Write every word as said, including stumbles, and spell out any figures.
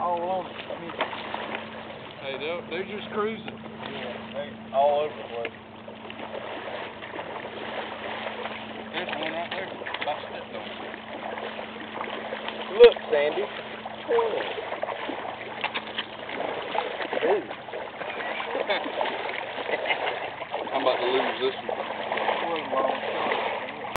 all on it. Hey, they're, they're just cruising. Yeah, they all over the place. There's one right there. About stepped on. Look, Sandy. Twin. Ooh. I'm about to lose this one. What a long shot.